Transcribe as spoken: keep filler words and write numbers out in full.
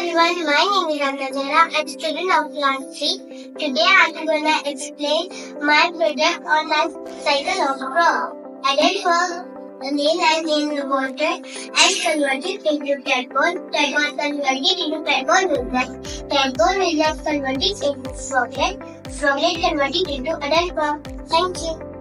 everyone, my name is Anna, I'm a student of class three. Today I'm gonna explain my project on life cycle of a frog. Adult frog remain in the water and converted into tadpole. Tadpole converted into tadpole reflex. Tadpole reflex converted into froglet. Froglet converted into adult frog. Thank you.